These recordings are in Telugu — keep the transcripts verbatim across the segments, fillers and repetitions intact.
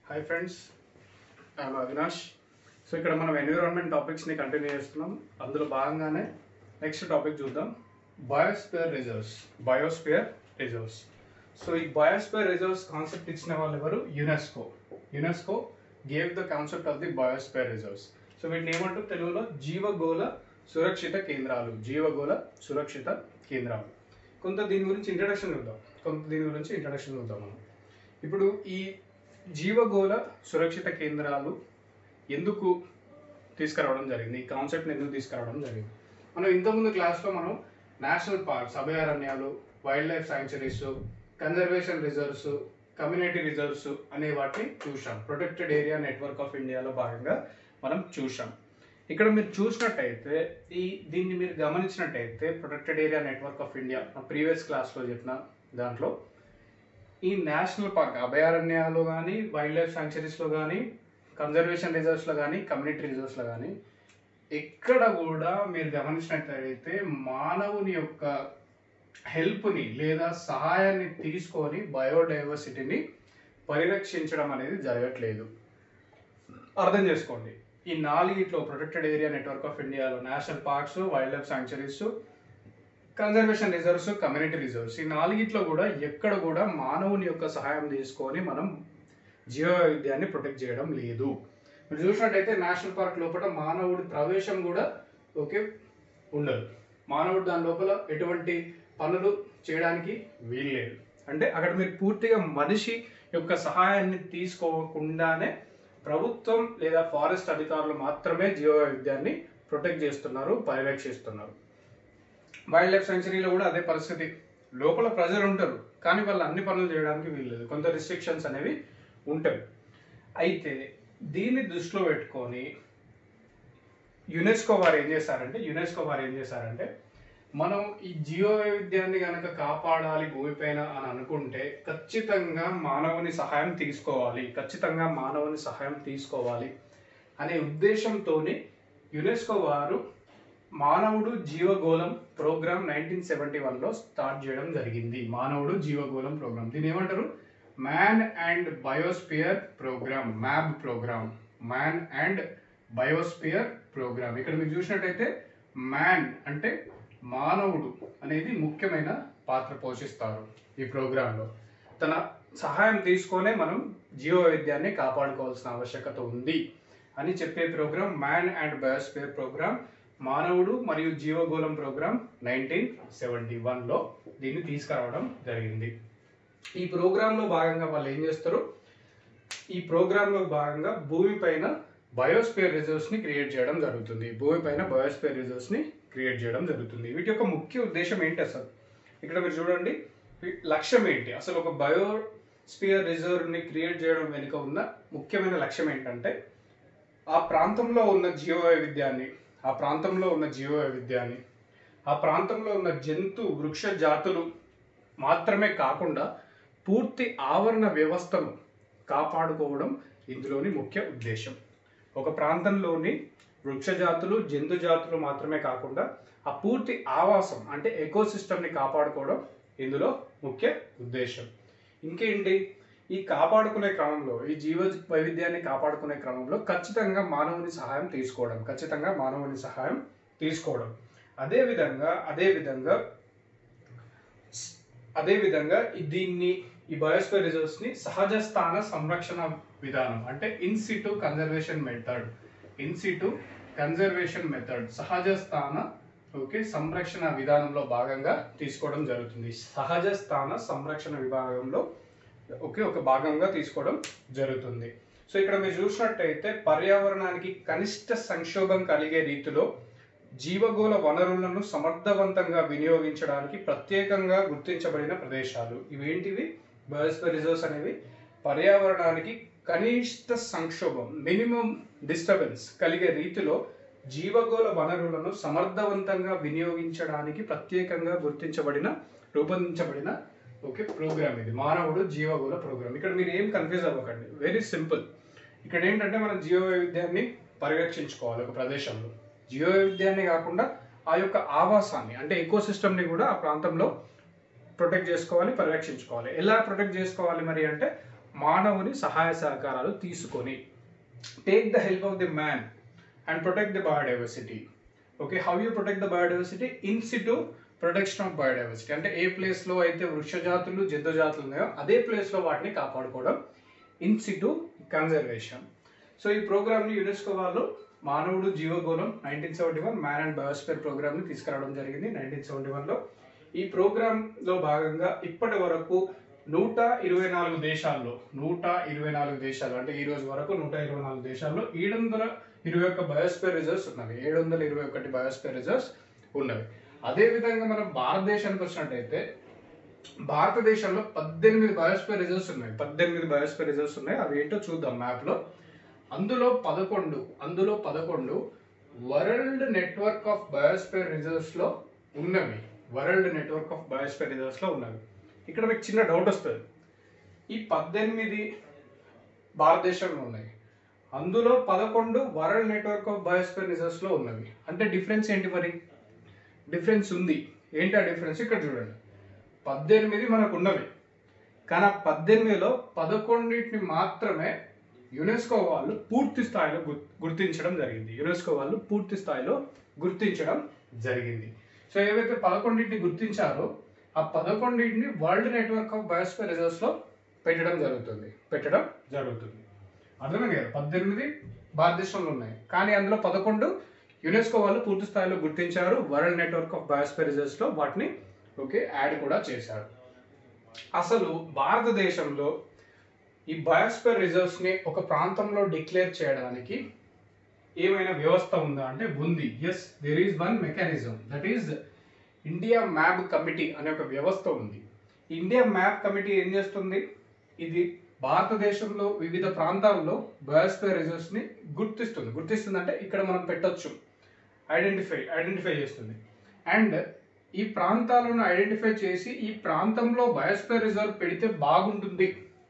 Hi friends, I am Avinash. So ఇక్కడ మనం ఎన్విరాన్మెంట్ టాపిక్స్ని కంటిన్యూ చేస్తున్నాం. అందులో భాగంగానే నెక్స్ట్ టాపిక్ చూద్దాం, biosphere reserves. Biosphere reserves. So ఈ బయోస్పియర్ రిజర్వ్స్ కాన్సెప్ట్ ఇచ్చిన వాళ్ళు ఎవరు? UNESCO. UNESCO gave the concept of the biosphere reserves. So వీటిని ఏమంటారు తెలుగులో? జీవగోళ సురక్షిత కేంద్రాలు. జీవగోళ సురక్షిత కేంద్రాలు. కొంత దీని గురించి ఇంట్రడక్షన్ చూద్దాం. కొంత దీని గురించి ఇంట్రడక్షన్ చూద్దాం మనం. ఇప్పుడు ఈ జీవగోళ సురక్షిత కేంద్రాలు ఎందుకు తీసుకురావడం జరిగింది, ఈ కాన్సెప్ట్ని ఎందుకు తీసుకురావడం జరిగింది? మనం ఇంతకుముందు క్లాస్లో మనం నేషనల్ పార్క్స్, అభయారణ్యాలు, wildlife sanctuaries, conservation reserves, community reserves అనే వాటిని చూసాం. ప్రొటెక్టెడ్ ఏరియా నెట్వర్క్ ఆఫ్ ఇండియాలో భాగంగా మనం చూసాం. ఇక్కడ మీరు చూసినట్టయితే ఈ దీన్ని మీరు గమనించినట్టయితే protected area network of India previous క్లాస్లో చెప్పిన దాంట్లో ఈ నేషనల్ పార్క్ అభయారణ్యాలు కానీ, వైల్డ్ లైఫ్ సాంక్చురీస్లో కానీ, కన్జర్వేషన్ రిజర్వ్స్లో కానీ, కమ్యూనిటీ రిజర్వ్స్లో కానీ ఎక్కడ కూడా మీరు గమనించినట్లయితే మానవుని యొక్క హెల్ప్ని లేదా సహాయాన్ని తీసుకొని బయోడైవర్సిటీని పరిరక్షించడం అనేది జరగట్లేదు. అర్థం చేసుకోండి. ఈ నాలుగిట్లో ప్రొటెక్టెడ్ ఏరియా నెట్వర్క్ ఆఫ్ ఇండియాలో national parks, wildlife sanctuaries, conservation reserves, community reserves, ఈ నాలుగిట్లో కూడా ఎక్కడ కూడా మానవుని యొక్క సహాయం తీసుకొని మనం జీవ వైవిధ్యాన్ని ప్రొటెక్ట్ చేయడం లేదు. మీరు చూసినట్టయితే నేషనల్ పార్క్ లోపల మానవుడి ప్రవేశం కూడా ఓకే ఉండదు. మానవుడు దాని లోపల ఎటువంటి పనులు చేయడానికి వీల్లేదు. అంటే అక్కడ మీరు పూర్తిగా మనిషి యొక్క సహాయాన్ని తీసుకోకుండానే ప్రభుత్వం లేదా ఫారెస్ట్ అధికారులు మాత్రమే జీవ వైవిధ్యాన్ని ప్రొటెక్ట్ చేస్తున్నారు, పరిరక్షిస్తున్నారు. వైల్డ్ లైఫ్ సాంక్చురీలో కూడా అదే పరిస్థితి. లోపల ప్రజలు ఉంటారు కానీ వాళ్ళు అన్ని పనులు చేయడానికి వీల్లేదు, కొంత రిస్ట్రిక్షన్స్ అనేవి ఉంటాయి. అయితే దీన్ని దృష్టిలో పెట్టుకొని యునెస్కో వారు ఏం చేశారంటే యునెస్కో వారు ఏం చేశారంటే మనం ఈ జీవ వైవిధ్యాన్ని కనుక కాపాడాలి భూమిపైన అని అనుకుంటే ఖచ్చితంగా మానవుని సహాయం తీసుకోవాలి ఖచ్చితంగా మానవుని సహాయం తీసుకోవాలి అనే ఉద్దేశంతో యునెస్కో వారు మానవుడు జీవగోళం ప్రోగ్రామ్ నైన్టీన్ సెవెంటీ వన్లో స్టార్ట్ చేయడం జరిగింది. మానవుడు జీవగోళం ప్రోగ్రామ్, దీని ఏమంటారు? Man and biosphere program, MAB program, man and biosphere program. ఇక్కడ మీరు చూసినట్టయితే మ్యాన్ అంటే మానవుడు అనేది ముఖ్యమైన పాత్ర పోషిస్తారు ఈ ప్రోగ్రాంలో. తన సహాయం తీసుకొనే మనం జీవ వైవిధ్యాన్ని కాపాడుకోవాల్సిన ఆవశ్యకత ఉంది అని చెప్పే program man and biosphere program, మానవుడు మరియు జీవగోళం ప్రోగ్రామ్ నైన్టీన్ సెవెంటీ వన్లో దీన్ని తీసుకురావడం జరిగింది. ఈ ప్రోగ్రాంలో భాగంగా వాళ్ళు ఏం చేస్తారు? ఈ ప్రోగ్రాంలో భాగంగా భూమిపైన బయోస్పియర్ రిజర్వ్స్ని క్రియేట్ చేయడం జరుగుతుంది. భూమిపైన బయోస్పియర్ రిజర్వ్స్ని క్రియేట్ చేయడం జరుగుతుంది. వీటి యొక్క ముఖ్య ఉద్దేశం ఏంటి అసలు? ఇక్కడ మీరు చూడండి, లక్ష్యం ఏంటి అసలు? ఒక బయోస్పియర్ రిజర్వ్ని క్రియేట్ చేయడం వెనుక ఉన్న ముఖ్యమైన లక్ష్యం ఏంటంటే ఆ ప్రాంతంలో ఉన్న జీవ వైవిధ్యాన్ని ఆ ప్రాంతంలో ఉన్న జీవ వైవిధ్యాన్ని ఆ ప్రాంతంలో ఉన్న జంతు వృక్ష జాతులు మాత్రమే కాకుండా పూర్తి ఆవరణ వ్యవస్థను కాపాడుకోవడం ఇందులోని ముఖ్య ఉద్దేశం. ఒక ప్రాంతంలోని వృక్ష జాతులు, జంతు జాతులు మాత్రమే కాకుండా ఆ పూర్తి ఆవాసం అంటే ఎకోసిస్టమ్ని కాపాడుకోవడం ఇందులో ముఖ్య ఉద్దేశం. ఇంకేంటి? ఈ కాపాడుకునే క్రమంలో ఈ జీవ వైవిధ్యాన్ని కాపాడుకునే క్రమంలో ఖచ్చితంగా మానవుని సహాయం తీసుకోవడం ఖచ్చితంగా మానవుని సహాయం తీసుకోవడం అదేవిధంగా అదేవిధంగా అదేవిధంగా దీన్ని ఈ బయోస్పియర్ రిజర్వ్స్ని సహజ స్థాన సంరక్షణ విధానం అంటే in situ conservation method in situ conservation method సహజ స్థాన ఓకే సంరక్షణ విధానంలో భాగంగా తీసుకోవడం జరుగుతుంది. సహజ స్థాన సంరక్షణ విభాగంలో ఓకే ఒక భాగంగా తీసుకోవడం జరుగుతుంది. సో ఇక్కడ మీరు చూసినట్టయితే పర్యావరణానికి కనిష్ట సంక్షోభం కలిగే రీతిలో జీవగోళ వనరులను సమర్థవంతంగా వినియోగించడానికి ప్రత్యేకంగా గుర్తించబడిన ప్రదేశాలు ఇవేంటివి? బయోస్పియర్ రిజర్వ్స్ అనేవి పర్యావరణానికి కనిష్ట సంక్షోభం మినిమం డిస్టర్బెన్స్ కలిగే రీతిలో జీవగోళ వనరులను సమర్థవంతంగా వినియోగించడానికి ప్రత్యేకంగా గుర్తించబడిన రూపొందించబడిన ఓకే ప్రోగ్రామ్ ఇది మానవుడు జీవగోళ ప్రోగ్రామ్. ఇక్కడ మీరు ఏం కన్ఫ్యూజ్ అవ్వకండి, వెరీ సింపుల్. ఇక్కడ ఏంటంటే మనం జీవ వైవిధ్యాన్ని పరిరక్షించుకోవాలి ఒక ప్రదేశంలో. జీవ వైవిధ్యాన్ని కాకుండా ఆ యొక్క ఆవాసాన్ని అంటే ఎకోసిస్టమ్ని కూడా ఆ ప్రాంతంలో ప్రొటెక్ట్ చేసుకోవాలి, పరిరక్షించుకోవాలి. ఎలా ప్రొటెక్ట్ చేసుకోవాలి మరి అంటే మానవుని సహాయ సహకారాలు తీసుకొని take the help of the man and protect the biodiversity. Okay, how you protect the biodiversity? In situ protection of biodiversity, అంటే ఏ ప్లేస్లో అయితే వృక్ష జాతులు జంతు జాతులు ఉన్నాయో అదే ప్లేస్లో వాటిని కాపాడుకోవడం ఇన్ సిటు కన్జర్వేషన్. సో ఈ ప్రోగ్రామ్ని యునెస్కో వాళ్ళు మానవుడు జీవగోళం nineteen seventy one man and biosphere ప్రోగ్రామ్ని తీసుకురావడం జరిగింది నైన్టీన్ సెవెంటీ వన్లో. ఈ ప్రోగ్రాంలో భాగంగా ఇప్పటి వరకు నూట ఇరవై నాలుగు దేశాల్లో నూట ఇరవై నాలుగు దేశాలు అంటే ఈ రోజు వరకు నూట ఇరవై నాలుగు దేశాల్లో ఏడు వందల ఇరవై ఒక్క బయోస్ఫియర్ రిజర్వ్స్ ఉన్నవి. ఏడు వందల ఇరవై ఒకటి బయోస్ఫియర్ రిజర్వ్స్ ఉన్నవి. అదేవిధంగా మనం భారతదేశానికి వచ్చినట్టయితే భారతదేశంలో పద్దెనిమిది బయోస్ఫియర్ రిజర్వ్స్ ఉన్నాయి. పద్దెనిమిది బయోస్ఫియర్ రిజర్వ్స్ ఉన్నాయి. అవి ఏంటో చూద్దాం మ్యాప్లో. అందులో పదకొండు అందులో పదకొండు వరల్డ్ నెట్వర్క్ ఆఫ్ బయోస్ఫియర్ రిజర్వ్స్లో ఉన్నవి. వరల్డ్ నెట్వర్క్ ఆఫ్ బయోస్ఫియర్ రిజర్వ్స్లో ఉన్నవి. ఇక్కడ మీకు చిన్న డౌట్ వస్తుంది. ఈ పద్దెనిమిది భారతదేశంలో ఉన్నాయి, అందులో పదకొండు వరల్డ్ నెట్వర్క్ ఆఫ్ బయోస్ఫియర్ రిజర్వ్స్లో ఉన్నవి. అంటే డిఫరెన్స్ ఏంటి? మరి డిఫరెన్స్ ఉంది. ఏంటి ఆ డిఫరెన్స్? ఇక్కడ చూడండి. పద్దెనిమిది మనకు ఉన్నవి, కానీ ఆ పద్దెనిమిదిలో పదకొండింటిని మాత్రమే యునెస్కో వాళ్ళు పూర్తి స్థాయిలో గుర్తించడం జరిగింది. యునెస్కో వాళ్ళు పూర్తి స్థాయిలో గుర్తించడం జరిగింది. సో ఏవైతే పదకొండింటిని గుర్తించారో ఆ పదకొండింటిని వరల్డ్ నెట్వర్క్ ఆఫ్ బయోస్ఫియర్ రిజర్వ్స్లో పెట్టడం జరుగుతుంది పెట్టడం జరుగుతుంది అర్థమైంది కదా? పద్దెనిమిది భారతదేశంలో ఉన్నాయి, కానీ అందులో పదకొండు యునెస్కో వాళ్ళు పూర్తి స్థాయిలో గుర్తించారు. వరల్డ్ నెట్వర్క్ ఆఫ్ బయోస్ఫియర్ రిజర్వ్స్లో వాటిని ఓకే యాడ్ కూడా చేశారు. అసలు భారతదేశంలో ఈ బయోస్ఫియర్ రిజర్వ్స్ని ఒక ప్రాంతంలో డిక్లేర్ చేయడానికి ఏమైనా వ్యవస్థ ఉందా అంటే ఉంది. Yes, there is one mechanism, that is India MAB committee అనే ఒక వ్యవస్థ ఉంది. ఇండియా మ్యాప్ కమిటీ ఏం చేస్తుంది? ఇది భారతదేశంలో వివిధ ప్రాంతాల్లో బయోస్ఫియర్ రిజర్వ్స్ని గుర్తిస్తుంది. గుర్తిస్తుంది అంటే ఇక్కడ మనం పెట్టొచ్చు, ఐడెంటిఫై ఐడెంటిఫై చేస్తుంది. అండ్ ఈ ప్రాంతాలను ఐడెంటిఫై చేసి ఈ ప్రాంతంలో బయోస్ఫియర్ రిజర్వ్ పెడితే బాగుంటుంది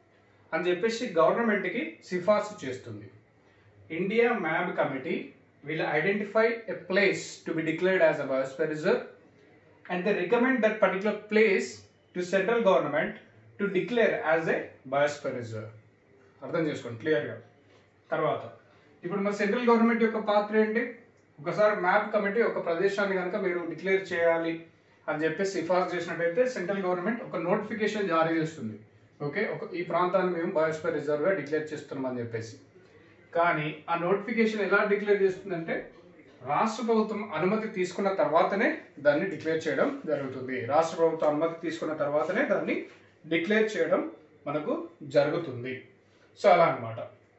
అని చెప్పేసి గవర్నమెంట్కి సిఫార్సు చేస్తుంది. India MAB committee will identify a place to be declared as a biosphere reserve and they recommend that particular place to central government to declare as a biosphere reserve. అర్థం చేసుకోండి క్లియర్గా. తర్వాత ఇప్పుడు మన సెంట్రల్ గవర్నమెంట్ యొక్క పాత్ర ఏంటి? ఒకసారి మ్యాప్ కమిటీ ఒక ప్రదేశాన్ని కనుక మీరు డిక్లేర్ చేయాలి అని చెప్పి సిఫార్సు చేసినట్టయితే సెంట్రల్ గవర్నమెంట్ ఒక నోటిఫికేషన్ జారీ చేస్తుంది. ఓకే, ఒక ఈ ప్రాంతాన్ని మేము బయోస్ఫియర్ రిజర్వ్గా డిక్లేర్ చేస్తున్నాం అని చెప్పేసి. కానీ ఆ నోటిఫికేషన్ ఎలా డిక్లేర్ చేస్తుందంటే రాష్ట్ర ప్రభుత్వం అనుమతి తీసుకున్న తర్వాతనే దాన్ని డిక్లేర్ చేయడం జరుగుతుంది. రాష్ట్ర ప్రభుత్వం అనుమతి తీసుకున్న తర్వాతనే దాన్ని డిక్లేర్ చేయడం మనకు జరుగుతుంది. సో అలా అనమాట.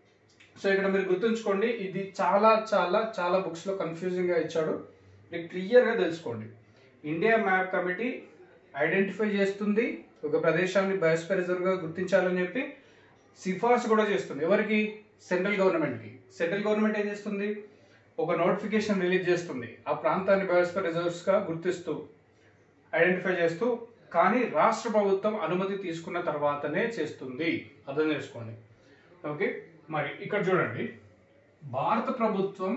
సో ఇక్కడ మీరు గుర్తుంచుకోండి, ఇది చాలా చాలా చాలా బుక్స్లో కన్ఫ్యూజింగ్గా ఇచ్చాడు. మీరు క్లియర్గా తెలుసుకోండి. ఇండియా మ్యాప్ కమిటీ ఐడెంటిఫై చేస్తుంది, ఒక ప్రదేశాన్ని బయోస్ఫియర్ రిజర్వ్గా గుర్తించాలని చెప్పి సిఫార్సు కూడా చేస్తుంది. ఎవరికి? సెంట్రల్ గవర్నమెంట్కి. సెంట్రల్ గవర్నమెంట్ ఏం చేస్తుంది? ఒక నోటిఫికేషన్ రిలీజ్ చేస్తుంది ఆ ప్రాంతాన్ని బయోస్ఫియర్ రిజర్వ్స్గా గుర్తిస్తూ ఐడెంటిఫై చేస్తూ, కానీ రాష్ట్ర ప్రభుత్వం అనుమతి తీసుకున్న తర్వాతనే చేస్తుంది. అర్థం చేసుకోండి. ఓకే, మరి ఇక్కడ చూడండి, భారత ప్రభుత్వం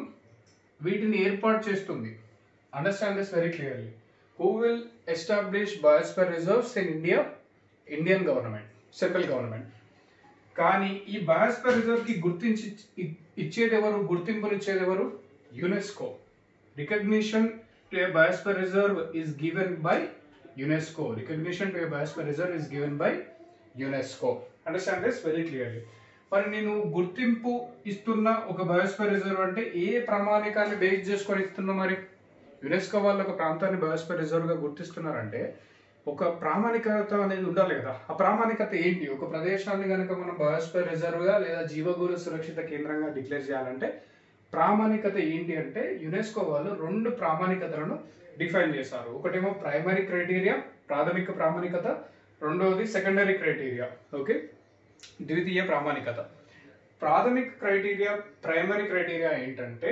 వీటిని ఏర్పాటు చేస్తుంది. Understand this very clearly. Who will establish biosphere reserves in India? Indian government, central government. కానీ ఈ బయోస్ఫియర్ రిజర్వ్కి గుర్తించి ఇచ్చేది ఎవరు? గుర్తింపునిచ్చేది ఎవరు? UNESCO. Recognition to a biosphere reserve is given by UNESCO. Recognition to a biosphere reserve is given by UNESCO. Understand this very clearly. మరి నేను గుర్తింపు ఇస్తున్న ఒక బయోస్ఫియర్ రిజర్వ్ అంటే ఏ ప్రామాణికాన్ని బేస్ చేసుకొని ఇస్తున్నా? మరి యునెస్కో వాళ్ళు ఒక ప్రాంతాన్ని బయోస్ఫియర్ రిజర్వ్గా గుర్తిస్తున్నారంటే ఒక ప్రామాణికత అనేది ఉండాలి కదా. ఆ ప్రామాణికత ఏంటి? ఒక ప్రదేశాన్ని కనుక మనం బయోస్ఫియర్ రిజర్వ్గా లేదా జీవగోళ సురక్షిత కేంద్రంగా డిక్లేర్ చేయాలంటే ప్రామాణికత ఏంటి అంటే యునెస్కో వాళ్ళు రెండు ప్రామాణికతలను డిఫైన్ చేశారు. ఒకటేమో ప్రైమరీ క్రైటీరియా, ప్రాథమిక ప్రామాణికత. రెండవది సెకండరీ క్రైటీరియా. ఓకే, ద్వితీయ ప్రామాణికత. ప్రాథమిక క్రైటీరియా, ప్రైమరీ క్రైటీరియా ఏంటంటే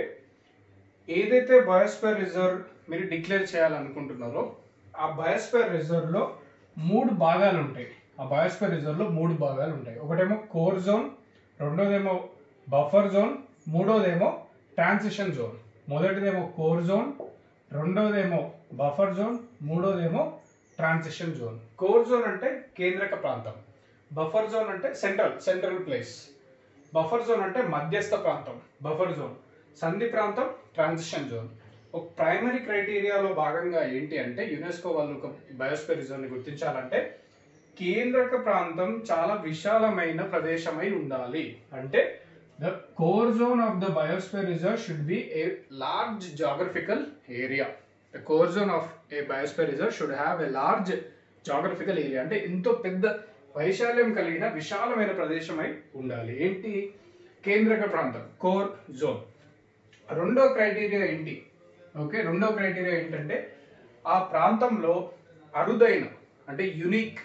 ఏదైతే బయోస్ఫియర్ రిజర్వ్ మీరు డిక్లేర్ చేయాలనుకుంటున్నారో ఆ బయోస్ఫియర్ రిజర్వ్లో మూడు భాగాలు ఉంటాయి. ఆ బయోస్ఫియర్ రిజర్వ్లో మూడు భాగాలు ఉంటాయి. ఒకటేమో కోర్ జోన్, రెండోదేమో బఫర్ జోన్, మూడోదేమో ట్రాన్సిషన్ జోన్. మొదటిదేమో కోర్ జోన్, రెండోదేమో బఫర్ జోన్, మూడోదేమో ట్రాన్సిషన్ జోన్. కోర్ జోన్ అంటే కేంద్రక ప్రాంతం. బఫర్ జోన్ అంటే central central place. Buffer zone అంటే మధ్యస్థ ప్రాంతం, బఫర్ జోన్. సంధి ప్రాంతం ట్రాన్సిషన్ జోన్. ఒక ప్రైమరీ క్రైటీరియాలో భాగంగా ఏంటి అంటే యునెస్కో వాళ్ళు ఒక బయోస్ఫియర్ రిజర్వ్ని గుర్తించాలంటే కేంద్రక ప్రాంతం చాలా విశాలమైన ప్రదేశమై ఉండాలి. అంటే the core zone of the biosphere reserve should be a large geographical area. The core zone of a biosphere reserve should have a large geographical area. అంటే ఎంతో పెద్ద వైశాల్యం కలిగిన విశాలమైన ప్రదేశమై ఉండాలి. ఏంటి కేంద్రక ప్రాంతం, కోర్ జోన్. రెండో క్రైటీరియా ఏంటి? ఓకే, రెండో క్రైటీరియా ఏంటంటే ఆ ప్రాంతంలో అరుదైన అంటే యునిక్,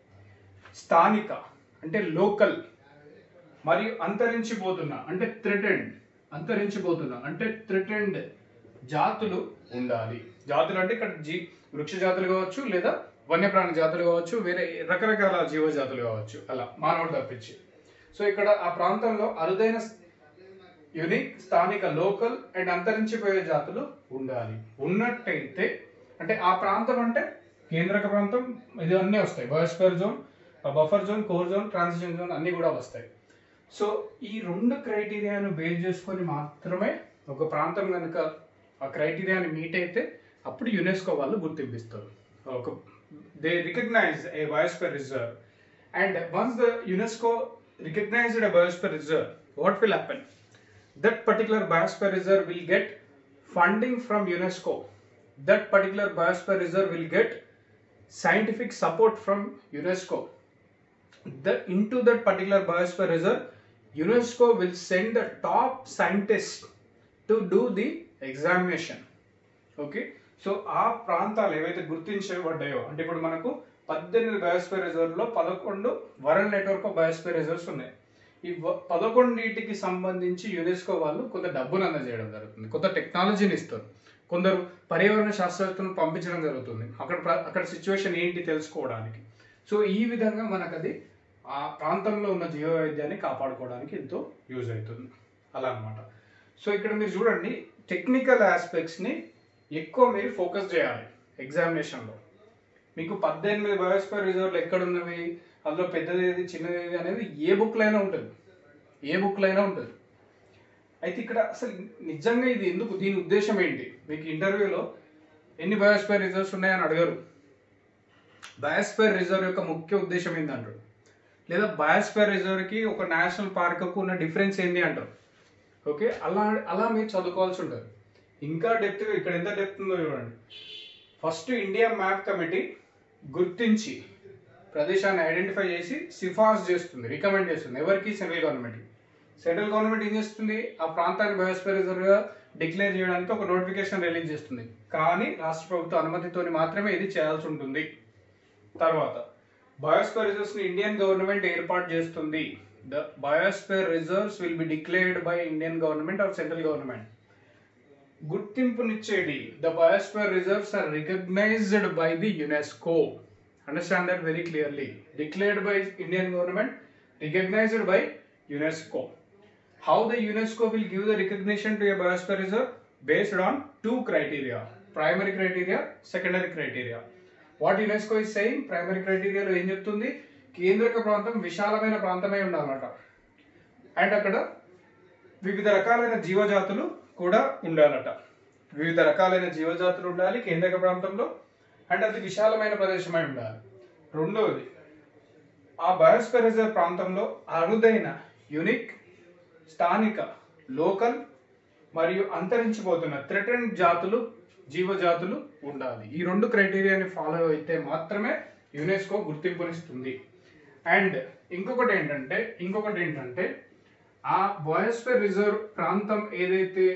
స్థానిక అంటే లోకల్, మరియు అంతరించిపోతున్న అంటే థ్రెటెండ్, అంతరించిపోతున్న అంటే థ్రెటెండ్ జాతులు ఉండాలి. జాతులు అంటే ఇక్కడ జీ వృక్ష జాతులు కావచ్చు, లేదా వన్యప్రాణి జాతులు కావచ్చు, వేరే రకరకాల జీవజాతులు కావచ్చు, అలా మానవుడు తప్పించి. సో ఇక్కడ ఆ ప్రాంతంలో అరుదైన, యునిక్, స్థానిక, లోకల్ అండ్ అంతరించిపోయే జాతులు ఉండాలి. ఉన్నట్టయితే అంటే ఆ ప్రాంతం అంటే కేంద్రక ప్రాంతం, ఇది అన్నీ వస్తాయి. Biosphere zone, buffer zone, core zone, transition zone అన్నీ కూడా వస్తాయి. సో ఈ రెండు క్రైటీరియాను బేస్ చేసుకొని మాత్రమే ఒక ప్రాంతం కనుక ఆ క్రైటీరియాని మీట్ అయితే అప్పుడు యునెస్కో వాళ్ళు గుర్తింపిస్తారు. ఒక they recognise a biosphere reserve. And once the UNESCO recognised a biosphere reserve, what will happen? That particular biosphere reserve will get funding from UNESCO. That particular biosphere reserve will get scientific support from UNESCO. The, into that particular biosphere reserve, UNESCO will send the top scientists to do the examination. Okay, so ఆ ప్రాంతాలు ఏవైతే గుర్తించబడ్డాయో, అంటే ఇప్పుడు మనకు పద్దెనిమిది బయోస్ఫియర్ రిజర్వ్లో పదకొండు world network of biosphere reserves ఉన్నాయి. ఈ పదకొండింటికి సంబంధించి యునెస్కో వాళ్ళు కొంత డబ్బును అందజేయడం జరుగుతుంది, కొంత టెక్నాలజీని ఇస్తారు, కొందరు పర్యావరణ శాస్త్రవేత్తలను పంపించడం జరుగుతుంది అక్కడ అక్కడ సిచ్యువేషన్ ఏంటి తెలుసుకోవడానికి. సో ఈ విధంగా మనకు అది ఆ ప్రాంతంలో ఉన్న జీవ వైవిధ్యాన్ని కాపాడుకోవడానికి ఎంతో యూజ్ అవుతుంది, అలా అన్నమాట. సో ఇక్కడ మీరు చూడండి, టెక్నికల్ ఆస్పెక్ట్స్ని ఎక్కువ మీరు ఫోకస్ చేయాలి ఎగ్జామినేషన్లో. మీకు పద్దెనిమిది బయోస్ఫియర్ రిజర్వ్లు ఎక్కడున్నవి, అందులో పెద్దది ఏది చిన్నది ఏది అనేది ఏ బుక్లో అయినా ఉంటుంది, ఏ బుక్లో అయినా ఉంటుంది. అయితే ఇక్కడ అసలు నిజంగా ఇది ఎందుకు, దీని ఉద్దేశం ఏంటి? మీకు ఇంటర్వ్యూలో ఎన్ని బయోస్ఫియర్ రిజర్వ్స్ ఉన్నాయని అడగరు. బయోస్ఫియర్ రిజర్వ్ యొక్క ముఖ్య ఉద్దేశం ఏంటి అంటారు, లేదా బయోస్ఫియర్ రిజర్వ్కి ఒక నేషనల్ పార్క్కు ఉన్న డిఫరెన్స్ ఏంటి అంటారు. ఓకే, అలా అలా మీరు చదువుకోవాల్సి ఉంటుంది. ఇంకా డెప్త్గా ఇక్కడ ఎంత డెప్త్ ఉందో చూడండి. ఫస్ట్ ఇండియా మ్యాప్ కమిటీ గుర్తించి ప్రదేశాన్ని ఐడెంటిఫై చేసి సిఫార్సు చేస్తుంది, రికమెండ్ చేస్తుంది. ఎవరికి? సెంట్రల్ గవర్నమెంట్కి. సెంట్రల్ గవర్నమెంట్ ఏం చేస్తుంది, ఆ ప్రాంతాన్ని బయోస్ఫియర్ రిజర్వ్గా డిక్లేర్ చేయడానికి ఒక నోటిఫికేషన్ రిలీజ్ చేస్తుంది. కానీ రాష్ట్ర ప్రభుత్వ అనుమతితో మాత్రమే ఇది చేయాల్సి ఉంటుంది. తర్వాత బయోస్ఫియర్ రిజర్వ్స్ని ఇండియన్ గవర్నమెంట్ ఏర్పాటు చేస్తుంది. The biosphere reserves will be declared by Indian government or central government. గుర్తింపునిచ్చేది, the biosphere reserves are recognised by the UNESCO. Understand that very clearly. Declared by Indian government, recognised by UNESCO. How the UNESCO will give the recognition to a biosphere reserve? Based on two criteria, primary criteria, secondary criteria. What UNESCO is saying, primary criteria లో ఏం చెప్తుంది, కేంద్రక ప్రాంతం విశాలమైన ప్రాంతమై ఉండాలన్నమాట. అండ్ అక్కడ వివిధ రకాలైన జీవజాతులు కూడా ఉండాలట. వివిధ రకాలైన జీవజాతులు ఉండాలి కేంద్రక ప్రాంతంలో, అండ్ అది విశాలమైన ప్రదేశమై ఉండాలి. రెండవది, ఆ బయోస్ఫియర్ రిజర్వ్ ప్రాంతంలో అరుదైన, యునిక్, స్థానిక, లోకల్ మరియు అంతరించిపోతున్న థ్రెటెండ్ జాతులు, జీవజాతులు ఉండాలి. ఈ రెండు క్రైటీరియాని ఫాలో అయితే మాత్రమే యునెస్కో గుర్తింపునిస్తుంది. అండ్ ఇంకొకటి ఏంటంటే ఇంకొకటి ఏంటంటే ఆ బయోస్ఫియర్ రిజర్వ్ ప్రాంతం ఏదైతే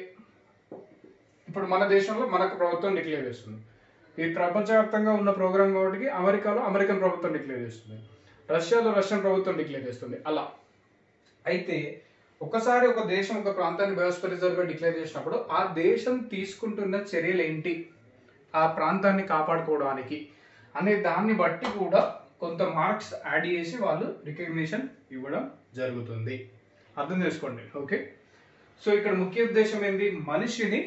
ఇప్పుడు మన దేశంలో మనకు ప్రభుత్వం డిక్లేర్ చేస్తుంది, ఇది ప్రపంచవ్యాప్తంగా ఉన్న ప్రోగ్రామ్ కాబట్టి అమెరికాలో అమెరికన్ ప్రభుత్వం డిక్లేర్ చేస్తుంది, రష్యాలో రష్యన్ ప్రభుత్వం డిక్లేర్ చేస్తుంది, అలా. అయితే ఒకసారి ఒక దేశం ఒక ప్రాంతాన్ని బయోస్ఫియర్ రిజర్వ్గా డిక్లేర్ చేసినప్పుడు ఆ దేశం తీసుకుంటున్న చర్యలు ఏంటి ఆ ప్రాంతాన్ని కాపాడుకోవడానికి అనే దాన్ని బట్టి కూడా కొంత మార్క్స్ యాడ్ చేసి వాళ్ళు రికగ్నిషన్ ఇవ్వడం జరుగుతుంది. అర్థం చేసుకోండి. ఓకే, సో ఇక్కడ ముఖ్య ఉద్దేశం ఏంటి, మనిషిని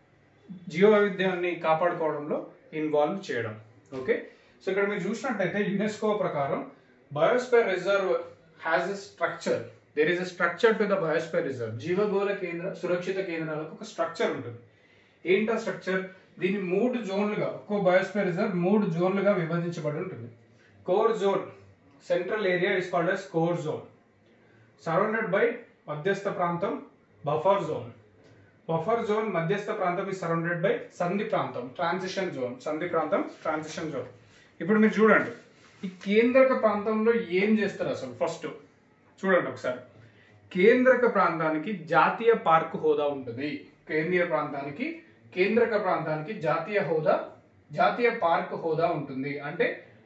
జీవ వైవిధ్యాన్ని కాపాడుకోవడంలో ఇన్వాల్వ్ చేయడం. ఓకే, సో ఇక్కడ మీరు చూసినట్టయితే యునెస్కో ప్రకారం biosphere reserve has a structure. There is a structure to the biosphere reserve. జీవగోళ కేంద్ర సురక్షిత కేంద్రాలకు ఒక స్ట్రక్చర్ ఉంటుంది. ఏంటా స్ట్రక్చర్? దీన్ని మూడు జోన్లుగా, ఒక్కో బయోస్ఫియర్ రిజర్వ్ మూడు జోన్లుగా విభజించబడి ఉంటుంది. Core zone, central area is called as core zone. Surrounded by మధ్యస్థ ప్రాంతం, బఫర్ జోన్. బఫర్ జోన్ మధ్యస్థ ప్రాంతం ఇస్ సరౌండెడ్ బై సంధి ప్రాంతం, ట్రాన్సిషన్ జోన్. సంధి ప్రాంతం, ట్రాన్సిషన్ జోన్. ఇప్పుడు మీరు చూడండి, ఈ కేంద్రక ప్రాంతంలో ఏం చేస్తారు అసలు? ఫస్ట్ చూడండి ఒకసారి. కేంద్రక ప్రాంతానికి జాతీయ పార్కు హోదా ఉంటుంది. కేంద్రీయ ప్రాంతానికి, కేంద్రక ప్రాంతానికి జాతీయ హోదా, జాతీయ పార్క్ హోదా ఉంటుంది. అంటే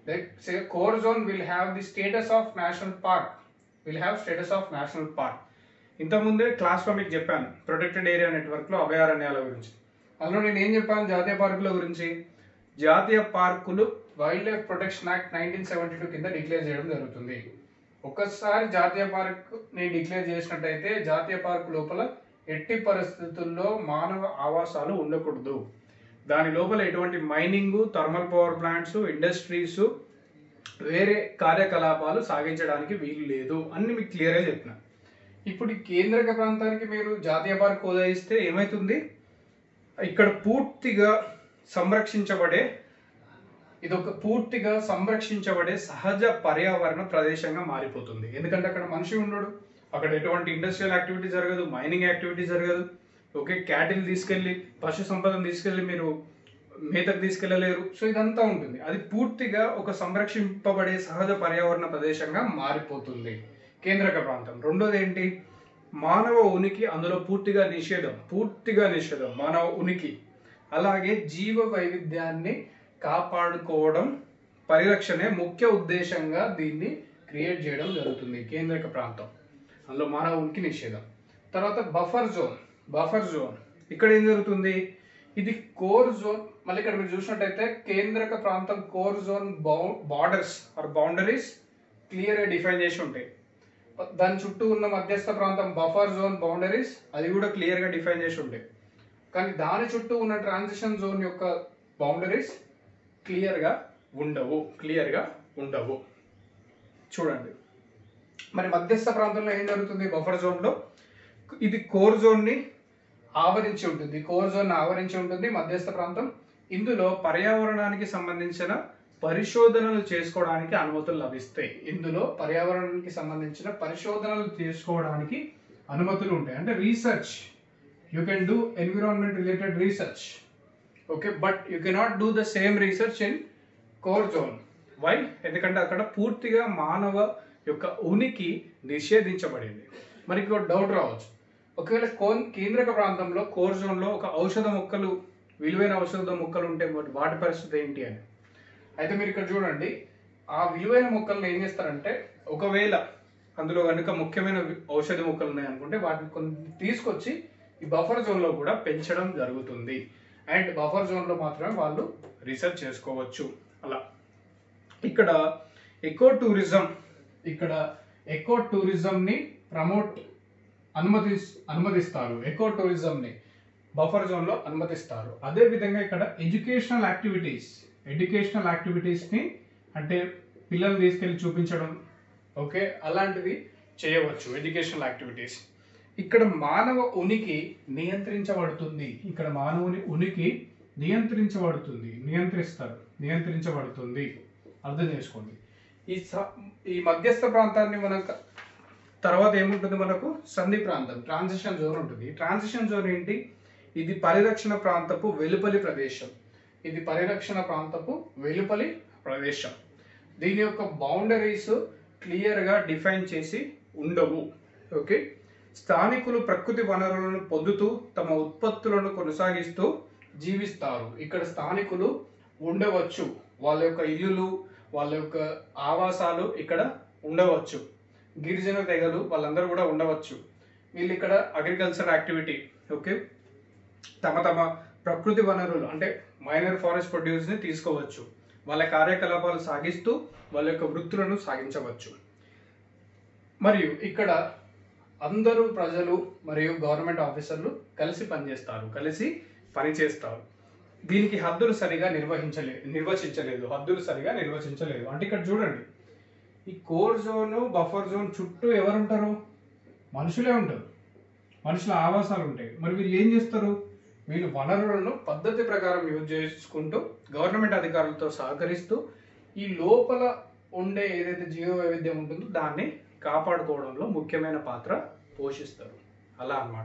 core zone will have the status of national park, will have status of national park. ఇంతకుముందే క్లాస్లో మీకు చెప్పాను ప్రొటెక్టెడ్ ఏరియా నెట్వర్క్లో అభయారణ్యాల గురించి. అందులో నేను ఏం చెప్పాను? జాతీయ పార్కుల గురించి. జాతీయ పార్కులు wildlife protection act nineteen seventy two కింద డిక్లేర్ చేయడం జరుగుతుంది. ఒక్కసారి జాతీయ పార్క్ ని డిక్లేర్ చేసినట్టయితే జాతీయ పార్క్ లోపల ఎట్టి పరిస్థితుల్లో మానవ ఆవాసాలు ఉండకూడదు. దాని లోపల ఎటువంటి mining, thermal power plants, industries, వేరే కార్యకలాపాలు సాగించడానికి వీలు లేదు అని మీకు క్లియర్గా చెప్పిన. ఇప్పుడు కేంద్రక ప్రాంతానికి మీరు జాతీయ పార్క్ హోదా ఇస్తే ఏమవుతుంది? ఇక్కడ పూర్తిగా సంరక్షించబడే, ఇది ఒక పూర్తిగా సంరక్షించబడే సహజ పర్యావరణ ప్రదేశంగా మారిపోతుంది. ఎందుకంటే అక్కడ మనిషి ఉండడు, అక్కడ ఎటువంటి ఇండస్ట్రియల్ యాక్టివిటీ జరగదు, మైనింగ్ యాక్టివిటీ జరగదు. ఓకే, క్యాటిల్ తీసుకెళ్ళి, పశు సంపదను తీసుకెళ్ళి మీరు మేతకు తీసుకెళ్ళలేరు. సో ఇదంతా ఉంటుంది. అది పూర్తిగా ఒక సంరక్షింపబడే సహజ పర్యావరణ ప్రదేశంగా మారిపోతుంది కేంద్రక ప్రాంతం. రెండోది ఏంటి? మానవ ఉనికి అందులో పూర్తిగా నిషేధం, పూర్తిగా నిషేధం మానవ ఉనికి. అలాగే జీవ వైవిధ్యాన్ని కాపాడుకోవడం, పరిరక్షణే ముఖ్య ఉద్దేశంగా దీన్ని క్రియేట్ చేయడం జరుగుతుంది కేంద్రక ప్రాంతం. అందులో మానవ ఉనికి నిషేధం. తర్వాత బఫర్ జోన్. బఫర్ జోన్ ఇక్కడ ఏం జరుగుతుంది? ఇది కోర్ జోన్. మళ్ళీ ఇక్కడ మీరు చూసినట్టయితే కేంద్రక ప్రాంతం core zone borders or boundaries క్లియర్గా డిఫైన్ చేసి ఉంటాయి. దాని చుట్టూ ఉన్న మధ్యస్థ ప్రాంతం బఫర్ జోన్ బౌండరీస్ అది కూడా క్లియర్గా డిఫైన్ చేసి ఉంటాయి. కానీ దాని చుట్టూ ఉన్న ట్రాన్సిషన్ జోన్ యొక్క బౌండరీస్ క్లియర్గా ఉండవు, క్లియర్గా ఉండవు. చూడండి మరి మధ్యస్థ ప్రాంతంలో ఏం జరుగుతుంది? బఫర్ జోన్లో ఇది కోర్ జోన్ని ఆవరించి ఉంటుంది, కోర్ జోన్ ఆవరించి ఉంటుంది మధ్యస్థ ప్రాంతం. ఇందులో పర్యావరణానికి సంబంధించిన పరిశోధనలు చేసుకోవడానికి అనుమతులు లభిస్తాయి. ఇందులో పర్యావరణానికి సంబంధించిన పరిశోధనలు చేసుకోవడానికి అనుమతులు ఉంటాయి. అంటే research, you can do environment related research. Okay, but you cannot do the same research in core zone. Why? ఎందుకంటే అక్కడ పూర్తిగా మానవ యొక్క ఉనికి నిషేధించబడింది. మరి ఇంకో డౌట్ రావచ్చు, ఒకవేళ కోన్ కేంద్రక ప్రాంతంలో కోర్ జోన్లో ఒక ఔషధ మొక్కలు, విలువైన ఔషధ మొక్కలు ఉంటే వాటి పరిస్థితి ఏంటి అని. అయితే మీరు ఇక్కడ చూడండి, ఆ విలువైన మొక్కలను ఏం చేస్తారంటే, ఒకవేళ అందులో కనుక ముఖ్యమైన ఔషధ మొక్కలు ఉన్నాయి అనుకుంటే వాటిని కొన్ని తీసుకొచ్చి ఈ బఫర్ జోన్లో కూడా పెంచడం జరుగుతుంది. అండ్ బఫర్ జోన్లో మాత్రమే వాళ్ళు రీసెర్చ్ చేసుకోవచ్చు. అలా ఇక్కడ ఎకో టూరిజం, ఇక్కడ ఎకో టూరిజంని ప్రమోట్ అనుమతి అనుమతిస్తారు ఎకో టూరిజంని బఫర్ జోన్లో అనుమతిస్తారు. అదేవిధంగా ఇక్కడ ఎడ్యుకేషనల్ యాక్టివిటీస్, ఎడ్యుకేషనల్ యాక్టివిటీస్ని అంటే పిల్లలు తీసుకెళ్ళి చూపించడం, ఓకే, అలాంటివి చేయవచ్చు ఎడ్యుకేషనల్ యాక్టివిటీస్. ఇక్కడ మానవ ఉనికి నియంత్రించబడుతుంది. ఇక్కడ మానవుని ఉనికి నియంత్రించబడుతుంది, నియంత్రిస్తారు, నియంత్రించబడుతుంది. అర్థం చేసుకోండి. ఈ ఈ మధ్యస్థ ప్రాంతాన్ని మనం తర్వాత ఏముంటుంది? మనకు సంధి ప్రాంతం, ట్రాన్సిషన్ జోన్ ఉంటుంది. ట్రాన్సిషన్ జోన్ ఏంటి? ఇది పరిరక్షణ ప్రాంతపు వెలుపలి ప్రదేశం. ఇది పరిరక్షణ ప్రాంతపు వెలుపలి ప్రదేశం. దీని యొక్క బౌండరీస్ క్లియర్గా డిఫైన్ చేసి ఉండవు. ఓకే, స్థానికులు ప్రకృతి వనరులను పొందుతూ తమ ఉత్పత్తులను కొనసాగిస్తూ జీవిస్తారు. ఇక్కడ స్థానికులు ఉండవచ్చు, వాళ్ళ యొక్క ఇల్లులు, వాళ్ళ యొక్క ఆవాసాలు ఇక్కడ ఉండవచ్చు. గిరిజన తెగలు వాళ్ళందరూ కూడా ఉండవచ్చు. వీళ్ళు ఇక్కడ అగ్రికల్చర్ యాక్టివిటీ, ఓకే, తమ తమ ప్రకృతి వనరులు అంటే మైనర్ ఫారెస్ట్ ప్రొడ్యూస్ని తీసుకోవచ్చు. వాళ్ళ కార్యకలాపాలు సాగిస్తూ వాళ్ళ యొక్క వృత్తులను సాగించవచ్చు. మరియు ఇక్కడ అందరూ ప్రజలు మరియు గవర్నమెంట్ ఆఫీసర్లు కలిసి పనిచేస్తారు, కలిసి పనిచేస్తారు. దీనికి హద్దులు సరిగా నిర్వహించలేదు నిర్వచించలేదు హద్దులు సరిగా నిర్వచించలేదు. అంటే ఇక్కడ చూడండి, ఈ కోర్ జోన్ బఫర్ జోన్ చుట్టూ ఎవరు ఉంటారు? మనుషులే ఉంటారు, మనుషుల ఆవాసాలు ఉంటాయి. మరి వీళ్ళు ఏం చేస్తారు? వీళ్ళు వనరులను పద్ధతి ప్రకారం యూజ్ చేసుకుంటూ గవర్నమెంట్ అధికారులతో సహకరిస్తూ ఈ లోపల ఉండే ఏదైతే జీవ వైవిధ్యం ఉంటుందో దాన్ని కాపాడుకోవడంలో ముఖ్యమైన పాత్ర పోషిస్తారు. అలా అన్నమాట.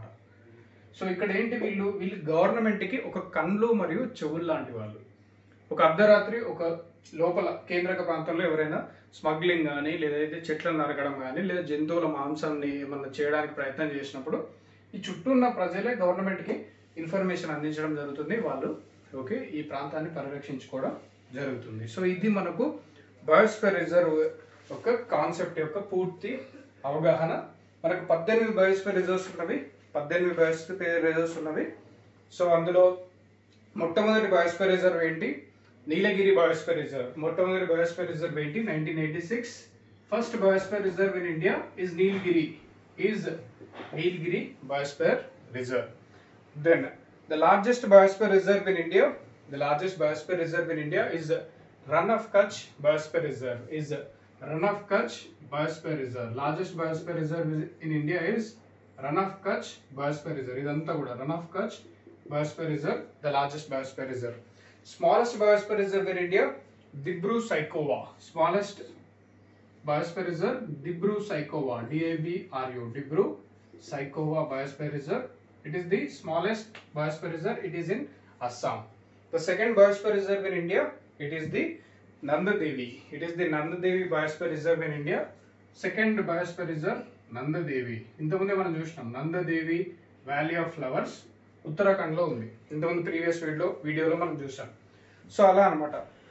సో ఇక్కడ ఏంటి, వీళ్ళు వీళ్ళు గవర్నమెంట్కి ఒక కళ్ళు మరియు చెవులు లాంటి వాళ్ళు. ఒక అర్ధరాత్రి ఒక లోపల కేంద్రక ప్రాంతంలో ఎవరైనా స్మగ్లింగ్ కానీ లేదైతే చెట్లను నరకడం కానీ లేదా జంతువుల మాంసాన్ని ఏమన్నా చేయడానికి ప్రయత్నం చేసినప్పుడు ఈ చుట్టూ ఉన్న ప్రజలే గవర్నమెంట్కి ఇన్ఫర్మేషన్ అందించడం జరుగుతుంది. వాళ్ళు ఓకే ఈ ప్రాంతాన్ని పరిరక్షించుకోవడం జరుగుతుంది. సో ఇది మనకు బయోస్ఫియర్ రిజర్వ్ ఒక కాన్సెప్ట్ యొక్క పూర్తి అవగాహన. మనకు పద్దెనిమిది బయోస్ఫియర్ రిజర్వ్స్ ఉన్నవి పద్దెనిమిది బయోస్ఫియర్ రిజర్వ్స్ ఉన్నవి. సో అందులో మొట్టమొదటి బయోస్ఫియర్ రిజర్వ్ ఏంటి? Nilgiri biosphere reserve. మొట్టమొదటి బయోస్ఫియర్ రిజర్వ్ ఏంటి? Nineteen eighty six. First biosphere reserve in India is Nilgiri is Nilgiri biosphere reserve. Then the largest biosphere reserve in India, the largest biosphere reserve in India is Run of Kutch Biosphere Reserve. Is Run of Kutch Biosphere Reserve. Largest biosphere reserve in India is Run of Kutch Biosphere Reserve. Idantha kuda Run of Kutch Biosphere Reserve, the largest biosphere reserve. Smallest biosphere reserve in India, Dibru-Saikhowa. Smallest biosphere reserve, Dibru-Saikhowa. D A B R U. Dibru-Saikhowa Biosphere Reserve. It is the smallest biosphere reserve. It is in Assam. The second biosphere reserve in India, it is the Nanda Devi. It is the Nanda Devi Biosphere Reserve in India. Second biosphere reserve, Nanda Devi. ఇంతకుముందే మనం చూసినాం Nanda Devi Valley of Flowers Uttarakhand లో ఉంది. ఇంతకుముందు ప్రీవియస్ వీడియో వీడియోలో మనం చూసాం. సో అలా అన్నమాట.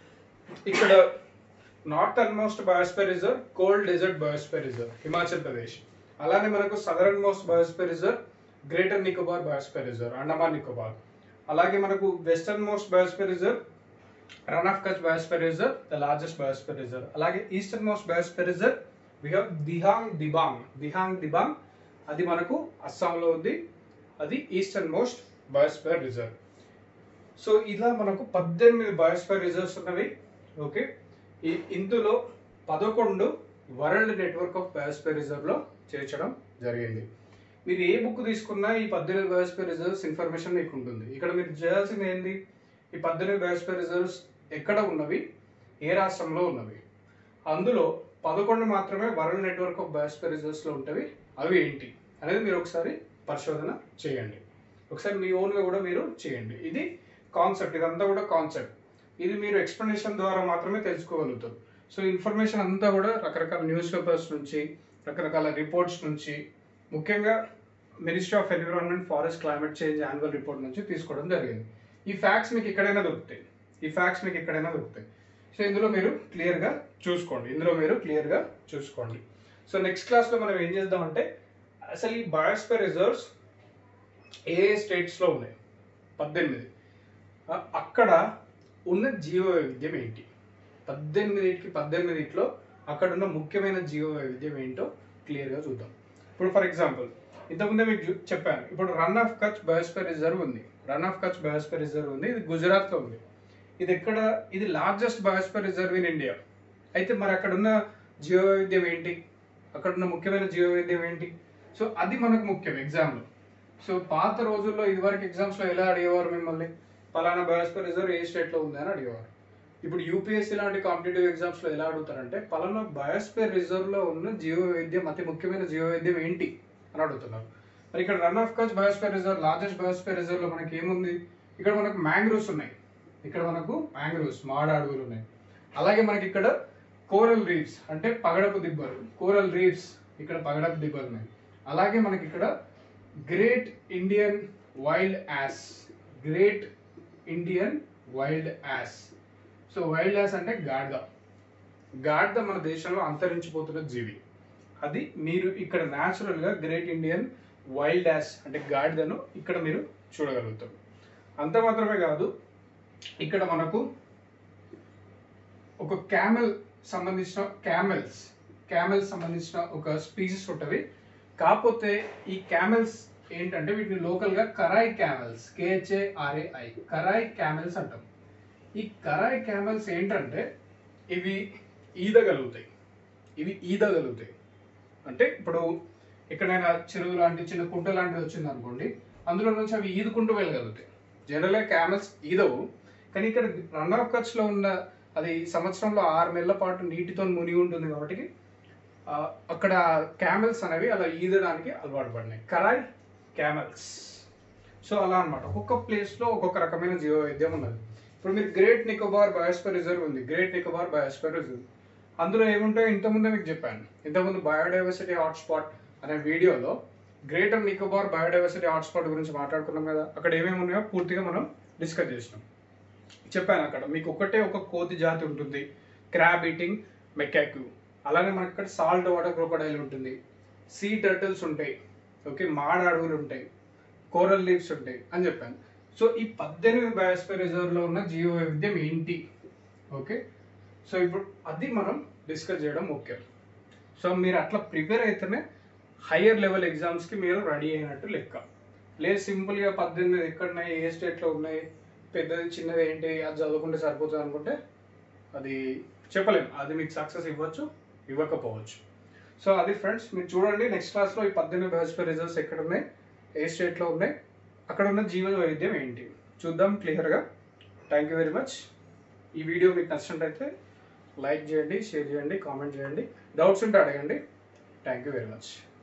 ఇక్కడ northern most biosphere reserve cold desert biosphere reserve Himachal Pradesh. అలానే మనకు southern most biosphere reserve greater Nicobar biosphere reserve Andaman Nicobar. అలాగే మనకు western most biosphere reserve run of Kutch biosphere reserve the largest biosphere reserve. అలాగే eastern most biosphere reserve we have Dihang Dibang. Dihang Dibang అది మనకు అస్సాంలో ఉంది. అది eastern most biosphere reserve. So ఇలా మనకు పద్దెనిమిది బయోస్ఫియర్ రిజర్వ్స్ ఉన్నవి. ఓకే ఈ ఇందులో పదకొండు world network of biosphere reserve లో చేర్చడం జరిగింది. మీరు ఏ బుక్ తీసుకున్నా ఈ పద్దెనిమిది బయోస్ఫియర్ రిజర్వ్స్ ఇన్ఫర్మేషన్ మీకు ఉంటుంది. ఇక్కడ మీరు చేయాల్సింది ఏంది, ఈ పద్దెనిమిది బయోస్ఫియర్ రిజర్వ్స్ ఎక్కడ ఉన్నవి, ఏ రాష్ట్రంలో ఉన్నవి, అందులో పదకొండు మాత్రమే world network of biosphere reserves లో ఉంటవి. అవి ఏంటి అనేది మీరు ఒకసారి పరిశోధన చేయండి. ఒకసారి మీ ఓన్గా కూడా మీరు చేయండి. ఇది కాన్సెప్ట్, ఇదంతా కూడా కాన్సెప్ట్. ఇది మీరు ఎక్స్ప్లెనేషన్ ద్వారా మాత్రమే తెలుసుకోగలుగుతారు. సో ఇన్ఫర్మేషన్ అంతా కూడా రకరకాల న్యూస్ పేపర్స్ నుంచి, రకరకాల రిపోర్ట్స్ నుంచి, ముఖ్యంగా ministry of environment forest climate change annual report నుంచి తీసుకోవడం జరిగింది. ఈ ఫ్యాక్ట్స్ మీకు ఎక్కడైనా దొరుకుతాయి. ఈ ఫ్యాక్ట్స్ మీకు ఎక్కడైనా దొరుకుతాయి. సో ఇందులో మీరు క్లియర్గా చూసుకోండి. ఇందులో మీరు క్లియర్గా చూసుకోండి. సో నెక్స్ట్ క్లాస్లో మనం ఏం చేద్దామంటే అసలు ఈ బయోస్ఫియర్ రిజర్వ్స్ ఏ ఏ స్టేట్స్లో ఉన్నాయి, పద్దెనిమిది, అక్కడ ఉన్న జీవ వైవిధ్యం ఏంటి, పద్దెనిమిదికి పద్దెనిమిదిలో అక్కడ ఉన్న ముఖ్యమైన జీవ వైవిధ్యం ఏంటో క్లియర్గా చూద్దాం. ఇప్పుడు ఫర్ ఎగ్జాంపుల్ ఇంతకుముందే మీకు చెప్పాను, ఇప్పుడు run of Kutch biosphere reserve ఉంది. Run of Kutch biosphere reserve ఉంది. ఇది గుజరాత్లో ఉంది. ఇది ఎక్కడ, ఇది largest biosphere reserve in India. అయితే మరి అక్కడ ఉన్న జీవ వైవిధ్యం ఏంటి, అక్కడ ఉన్న ముఖ్యమైన జీవ వైవిధ్యం ఏంటి? సో అది మనకు ముఖ్యం ఎగ్జామ్లో. సో పాత రోజుల్లో ఇదివరకు ఎగ్జామ్స్లో ఎలా అడిగేవారు మిమ్మల్ని, పలానా బయోస్ఫియర్ రిజర్వ్ ఏ స్టేట్లో ఉంది అని అడిగేవారు. ఇప్పుడు యూపీఎస్సీ లాంటి కాంపిటేటివ్ ఎగ్జామ్స్లో ఎలా అడుగుతారంటే పలానా బయోస్ఫియర్ రిజర్వ్లో ఉన్న జీవ వైవిధ్యం, అతి ముఖ్యమైన జీవ వైవిధ్యం ఏంటి అని అడుగుతున్నారు. మరి ఇక్కడ run of Kutch biosphere reserve, largest biosphere రిజర్వ్లో మనకి ఏముంది, ఇక్కడ మనకు మ్యాంగ్రూవ్స్ ఉన్నాయి. ఇక్కడ మనకు మ్యాంగ్రూవ్స్ మాడ అడవులు ఉన్నాయి. అలాగే మనకి ఇక్కడ కోరల్ రీఫ్స్ అంటే పగడపు దిబ్బలు, కోరల్ రీఫ్స్ ఇక్కడ పగడపు దిబ్బలు ఉన్నాయి. అలాగే మనకి ఇక్కడ great Indian wild ass, great Indian wild ass. So wild ass అంటే గాడిద. గాడిద మన దేశంలో అంతరించిపోతున్న జీవి. అది మీరు ఇక్కడ న్యాచురల్గా గ్రేట్ ఇండియన్ వైల్డ్ యాస్ అంటే గాడిదను ఇక్కడ మీరు చూడగలుగుతారు. అంత మాత్రమే కాదు, ఇక్కడ మనకు ఒక క్యామెల్ సంబంధించిన క్యామెల్స్ క్యామెల్స్ సంబంధించిన ఒక స్పీసీస్ ఉంటవి. కాకపోతే ఈ క్యామెల్స్ ఏంటంటే వీటిని లోకల్గా కరాయ్ క్యామెల్స్, కేహెచ్ఏఆర్ఏఐ కరాయ్ క్యామెల్స్ అంటాం. ఈ కరాయ్ క్యామెల్స్ ఏంటంటే ఇవి ఈదగలుగుతాయి. ఇవి ఈదగలుగుతాయి. అంటే ఇప్పుడు ఎక్కడైనా చెరువు లాంటి చిన్న కుంట లాంటిది వచ్చింది అనుకోండి, అందులో నుంచి అవి ఈదుకుంటూ వెళ్ళగలుగుతాయి. జనరల్గా క్యామెల్స్ ఈదవు, కానీ ఇక్కడ రన్ ఆఫ్ కచ్లో ఉన్న అది సంవత్సరంలో ఆరు నెలల పాటు నీటితో మునిగి ఉంటుంది కాబట్టి అక్కడ క్యామెల్స్ అనేవి అలా ఈదడానికి అలవాటు పడినాయి, కరాయ్ క్యామెల్స్. సో అలా అనమాట, ఒక్కొక్క ప్లేస్లో ఒక్కొక్క రకమైన జీవ వైవిధ్యం ఉన్నది. ఇప్పుడు మీరు గ్రేట్ నికోబార్ బయోస్ఫియర్ రిజర్వ్ ఉంది, గ్రేట్ నికోబార్ బయోస్ఫియర్ రిజర్వ్, అందులో ఏముంటాయో ఇంతకుముందే మీకు చెప్పాను. ఇంతకుముందు బయోడైవర్సిటీ హాట్స్పాట్ అనే వీడియోలో గ్రేటర్ నికోబార్ బయోడైవర్సిటీ హాట్స్పాట్ గురించి మాట్లాడుకున్నాం కదా, అక్కడ ఏమేమి ఉన్నాయో పూర్తిగా మనం డిస్కస్ చేసినాం. చెప్పాను అక్కడ మీకు ఒకటే ఒక కోతి జాతి ఉంటుంది, క్రాబ్ ఈటింగ్ మెకాక్యూ. అలానే మనకి ఇక్కడ సాల్ట్ వాటర్ క్రోకోడైల్ ఉంటుంది, సీ టర్టిల్స్ ఉంటాయి, ఓకే, మాడ అడవులు ఉంటాయి, కోరల్ లీవ్స్ ఉంటాయి అని చెప్పాను. సో ఈ పద్దెనిమిది బయోస్ఫియర్ రిజర్వ్లో ఉన్న జీవ వైవిధ్యం ఏంటి, ఓకే. సో ఇప్పుడు అది మనం డిస్కస్ చేయడం ముఖ్యం. సో మీరు అట్లా ప్రిపేర్ అయితేనే హయ్యర్ లెవెల్ ఎగ్జామ్స్కి మీరు రెడీ అయినట్టు లెక్క. లేదు సింపుల్గా పద్దెనిమిది ఎక్కడున్నాయి, ఏ స్టేట్లో ఉన్నాయి, పెద్దది చిన్నది ఏంటి అది చదువుకుంటే సరిపోతుంది అనుకుంటే అది చెప్పలేము, అది మీకు సక్సెస్ ఇవ్వచ్చు ఇవ్వకపోవచ్చు. సో అది ఫ్రెండ్స్, మీరు చూడండి నెక్స్ట్ క్లాస్లో ఈ పద్దెనిమిది బయోస్ఫియర్ రిజర్వ్స్ ఎక్కడ ఉన్నాయి, ఏ స్టేట్లో ఉన్నాయి, అక్కడ ఉన్న జీవ వైవిధ్యం ఏంటి చూద్దాం క్లియర్గా. Thank you very much. ఈ వీడియో మీకు నచ్చినట్టయితే లైక్ చేయండి, షేర్ చేయండి, కామెంట్ చేయండి, డౌట్స్ ఉంటే అడగండి. Thank you very much.